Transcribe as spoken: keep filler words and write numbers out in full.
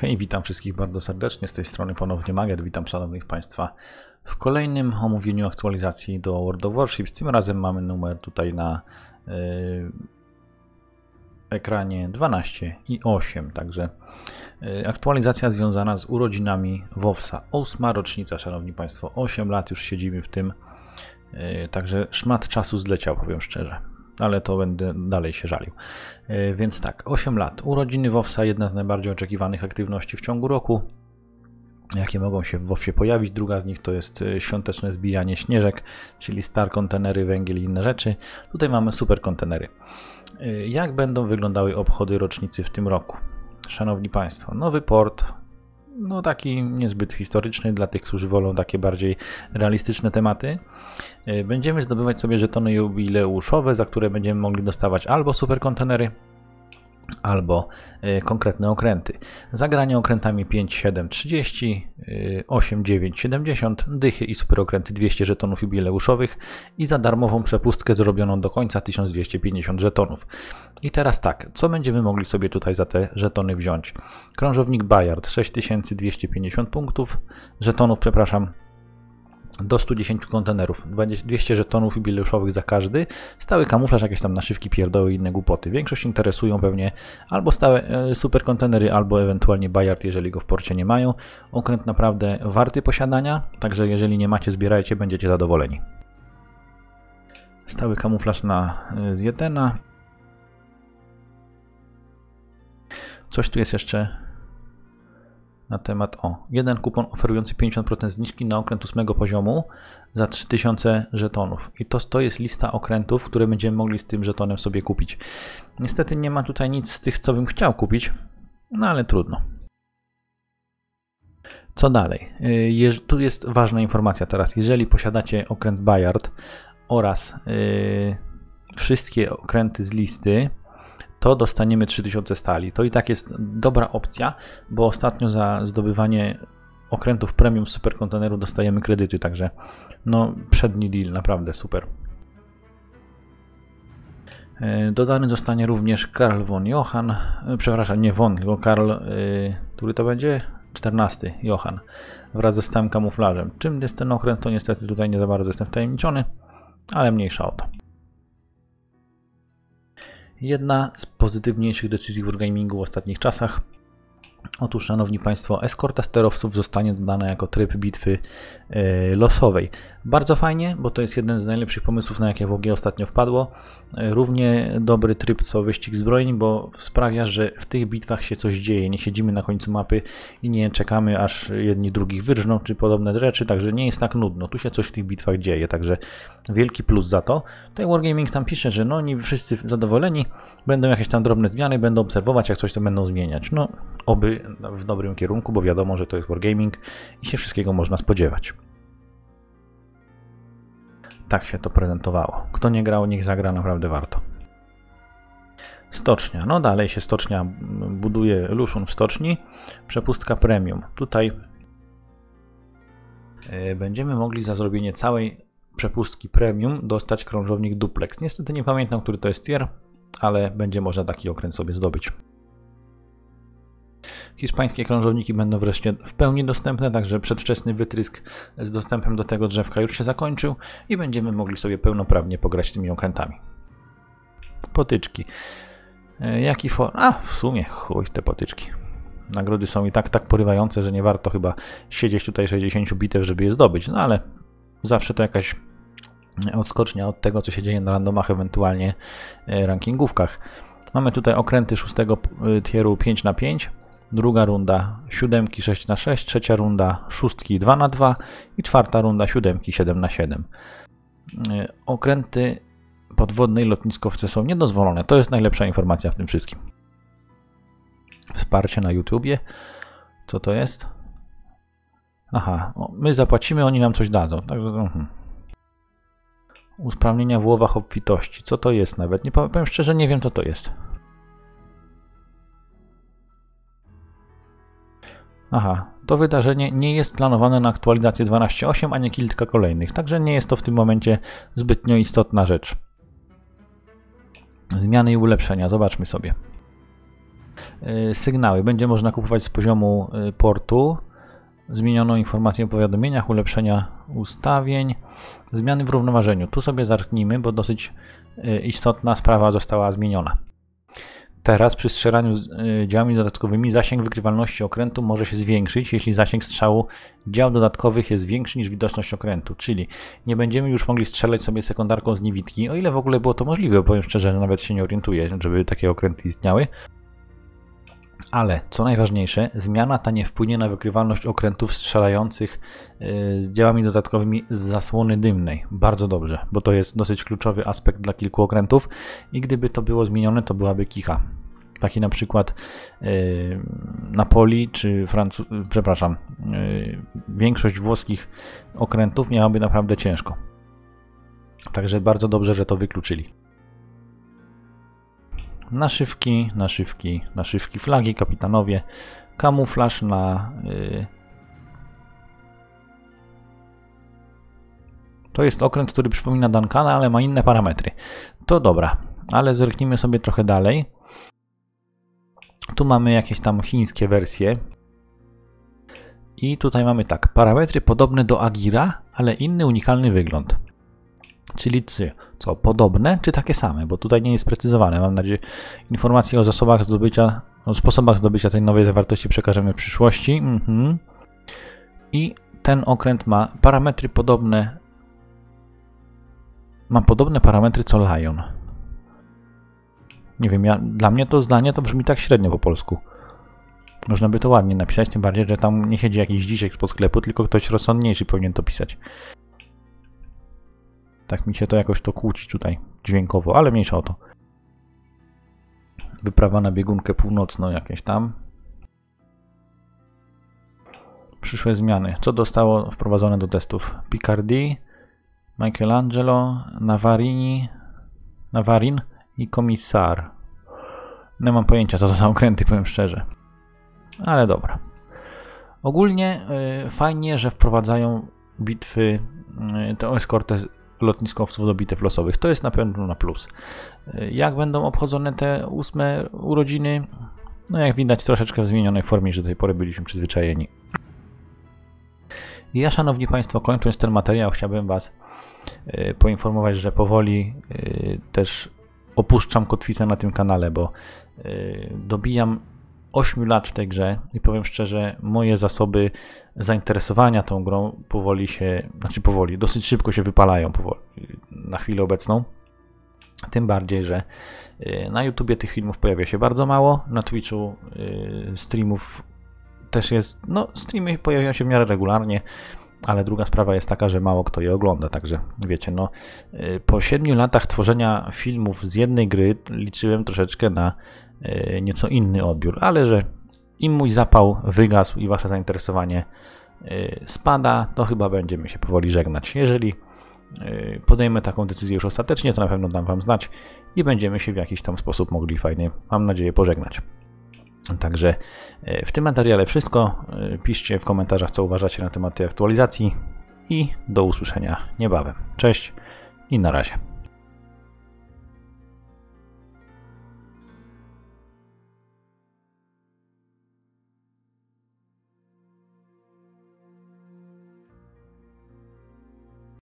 Hej, witam wszystkich bardzo serdecznie, z tej strony ponownie Magiet, witam szanownych Państwa w kolejnym omówieniu aktualizacji do World of Warships. Tym razem mamy numer tutaj na yy, ekranie dwanaście i osiem, także yy, aktualizacja związana z urodzinami WoWsa. Ósma rocznica, szanowni Państwo, osiem lat już siedzimy w tym, yy, także szmat czasu zleciał, powiem szczerze. Ale to będę dalej się żalił. Yy, więc tak, osiem lat. Urodziny WoWsa, jedna z najbardziej oczekiwanych aktywności w ciągu roku, jakie mogą się w WoWsie pojawić. Druga z nich to jest świąteczne zbijanie śnieżek, czyli star kontenery, węgiel i inne rzeczy. Tutaj mamy super kontenery. Yy, jak będą wyglądały obchody rocznicy w tym roku? Szanowni Państwo, nowy port, no taki niezbyt historyczny dla tych, którzy wolą takie bardziej realistyczne tematy. Będziemy zdobywać sobie żetony jubileuszowe, za które będziemy mogli dostawać albo super kontenery, albo y, konkretne okręty. Zagranie okrętami pięć, siedem, trzydzieści, y, osiem, dziewięć, siedemdziesiąt, dychy i super okręty dwieście żetonów jubileuszowych i za darmową przepustkę zrobioną do końca tysiąc dwieście pięćdziesiąt żetonów. I teraz tak, co będziemy mogli sobie tutaj za te żetony wziąć? Krążownik Bayard sześć tysięcy dwieście pięćdziesiąt punktów, żetonów, przepraszam, do stu dziesięciu kontenerów, dwieście żetonów jubileuszowych za każdy, stały kamuflaż, jakieś tam naszywki, pierdoły i inne głupoty. Większość interesują pewnie albo stałe e, super kontenery, albo ewentualnie Bayard, jeżeli go w porcie nie mają. Okręt naprawdę warty posiadania, także jeżeli nie macie, zbierajcie, będziecie zadowoleni. Stały kamuflaż na e, Zjedena. Coś tu jest jeszcze na temat, o, jeden kupon oferujący pięćdziesiąt procent zniżki na okręt ósmego poziomu za trzy tysiące żetonów. I to, to jest lista okrętów, które będziemy mogli z tym żetonem sobie kupić. Niestety nie ma tutaj nic z tych, co bym chciał kupić, no ale trudno. Co dalej? Jeż, tu jest ważna informacja teraz. Jeżeli posiadacie okręt Bayard oraz yy, wszystkie okręty z listy, to dostaniemy trzy tysiące stali. To i tak jest dobra opcja, bo ostatnio za zdobywanie okrętów premium superkonteneru dostajemy kredyty, także no przedni deal, naprawdę super. Dodany zostanie również Karl von Johann, przepraszam, nie von, tylko Karl, yy, który to będzie? czternasty Johann, wraz ze stałym kamuflażem. Czym jest ten okręt, to niestety tutaj nie za bardzo jestem wtajemniczony, ale mniejsza o to. Jedna z pozytywniejszych decyzji Wargamingu w ostatnich czasach. Otóż, szanowni Państwo, eskorta sterowców zostanie dodana jako tryb bitwy yy, losowej. Bardzo fajnie, bo to jest jeden z najlepszych pomysłów, na jakie W G ostatnio wpadło. Yy, równie dobry tryb co wyścig zbrojeń, bo sprawia, że w tych bitwach się coś dzieje. Nie siedzimy na końcu mapy i nie czekamy, aż jedni drugich wyrżną, czy podobne rzeczy, także nie jest tak nudno. Tu się coś w tych bitwach dzieje, także wielki plus za to. Tutaj Wargaming tam pisze, że no nie wszyscy zadowoleni, będą jakieś tam drobne zmiany, będą obserwować, jak coś to będą zmieniać. No, oby w dobrym kierunku, bo wiadomo, że to jest Wargaming i się wszystkiego można spodziewać. Tak się to prezentowało. Kto nie grał, niech zagra, naprawdę warto. Stocznia. No dalej się stocznia buduje, Luszun w stoczni. Przepustka premium. Tutaj yy, będziemy mogli za zrobienie całej przepustki premium dostać krążownik duplex. Niestety nie pamiętam, który to jest tier, ale będzie można taki okręt sobie zdobyć. Hiszpańskie krążowniki będą wreszcie w pełni dostępne, także przedwczesny wytrysk z dostępem do tego drzewka już się zakończył i będziemy mogli sobie pełnoprawnie pograć tymi okrętami. Potyczki. Jaki for... A, w sumie chuj te potyczki. Nagrody są i tak tak porywające, że nie warto chyba siedzieć tutaj sześćdziesiąt bitew, żeby je zdobyć, no ale zawsze to jakaś odskocznia od tego, co się dzieje na randomach, ewentualnie rankingówkach. Mamy tutaj okręty szóstego tieru pięć na pięć. Druga runda siódemki sześć na sześć, trzecia runda szóstki dwa na dwa i czwarta runda siódemki siedem na siedem. Okręty podwodne i lotniskowce są niedozwolone. To jest najlepsza informacja w tym wszystkim. Wsparcie na YouTubie. Co to jest? Aha, my zapłacimy, oni nam coś dadzą. Także, uh-huh. Usprawnienia w łowach obfitości. Co to jest nawet? Nie powiem szczerze, nie wiem, co to jest. Aha, to wydarzenie nie jest planowane na aktualizację dwanaście osiem, a nie kilka kolejnych, także nie jest to w tym momencie zbytnio istotna rzecz. Zmiany i ulepszenia, zobaczmy sobie. Sygnały. Będzie można kupować z poziomu portu. Zmieniono informacje o powiadomieniach, ulepszenia ustawień, zmiany w równoważeniu. Tu sobie zerknijmy, bo dosyć istotna sprawa została zmieniona. Teraz przy strzelaniu działami dodatkowymi zasięg wykrywalności okrętu może się zwiększyć, jeśli zasięg strzału dział dodatkowych jest większy niż widoczność okrętu, czyli nie będziemy już mogli strzelać sobie sekundarką z niewidki, o ile w ogóle było to możliwe, bo powiem szczerze, nawet się nie orientuję, żeby takie okręty istniały. Ale, co najważniejsze, zmiana ta nie wpłynie na wykrywalność okrętów strzelających z działami dodatkowymi z zasłony dymnej. Bardzo dobrze, bo to jest dosyć kluczowy aspekt dla kilku okrętów i gdyby to było zmienione, to byłaby kicha. Taki na przykład Napoli czy Francu... przepraszam, większość włoskich okrętów miałaby naprawdę ciężko. Także bardzo dobrze, że to wykluczyli. Naszywki, naszywki, naszywki, flagi, kapitanowie, kamuflaż na... Yy... To jest okręt, który przypomina Duncana, ale ma inne parametry. To dobra, ale zerknijmy sobie trochę dalej. Tu mamy jakieś tam chińskie wersje. I tutaj mamy tak, parametry podobne do Agira, ale inny unikalny wygląd. Czyli co, podobne czy takie same, bo tutaj nie jest sprecyzowane. Mam nadzieję, informacje o zasobach zdobycia, o sposobach zdobycia tej nowej zawartości przekażemy w przyszłości. Mhm. I ten okręt ma parametry podobne, ma podobne parametry co Lion. Nie wiem, ja, dla mnie to zdanie to brzmi tak średnio po polsku. Można by to ładnie napisać, tym bardziej, że tam nie siedzi jakiś dzisiek spod sklepu, tylko ktoś rozsądniejszy powinien to pisać. Tak mi się to jakoś to kłóci tutaj dźwiękowo, ale mniejsza o to. Wyprawa na biegunkę północną jakieś tam. Przyszłe zmiany. Co zostało wprowadzone do testów? Picardy, Michelangelo, Navarini, Navarin i Komisar. Nie mam pojęcia, co to za okręty, powiem szczerze. Ale dobra. Ogólnie yy, fajnie, że wprowadzają bitwy, yy, tę eskortę lotniskowców do bitew losowych. To jest na pewno na plus. Jak będą obchodzone te ósme urodziny? No jak widać, troszeczkę w zmienionej formie, że do tej pory byliśmy przyzwyczajeni. I ja, szanowni państwo, kończąc ten materiał, chciałbym was y, poinformować, że powoli y, też opuszczam kotwicę na tym kanale, bo y, dobijam ośmiu lat w tej grze i powiem szczerze, moje zasoby zainteresowania tą grą powoli się, znaczy powoli, dosyć szybko się wypalają powoli, na chwilę obecną. Tym bardziej, że na YouTubie tych filmów pojawia się bardzo mało, na Twitchu streamów też jest, no streamy pojawiają się w miarę regularnie, ale druga sprawa jest taka, że mało kto je ogląda, także wiecie, no po siedmiu latach tworzenia filmów z jednej gry liczyłem troszeczkę na nieco inny odbiór, ale że im mój zapał wygasł i wasze zainteresowanie spada, to chyba będziemy się powoli żegnać. Jeżeli podejmę taką decyzję już ostatecznie, to na pewno dam wam znać i będziemy się w jakiś tam sposób mogli fajnie, mam nadzieję, pożegnać. Także w tym materiale wszystko. Piszcie w komentarzach, co uważacie na temat tej aktualizacji i do usłyszenia niebawem. Cześć i na razie.